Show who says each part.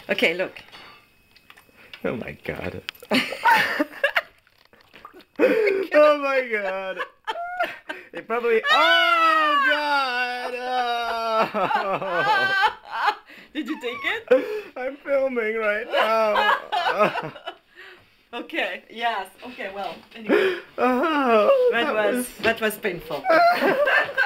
Speaker 1: Okay, look.
Speaker 2: Oh my god. Oh my god. It probably. Oh god. Oh.
Speaker 1: Did you take it?
Speaker 2: I'm filming right now.
Speaker 1: Okay. Yes. Okay. Well. Anyway,
Speaker 2: Oh,
Speaker 1: that was painful.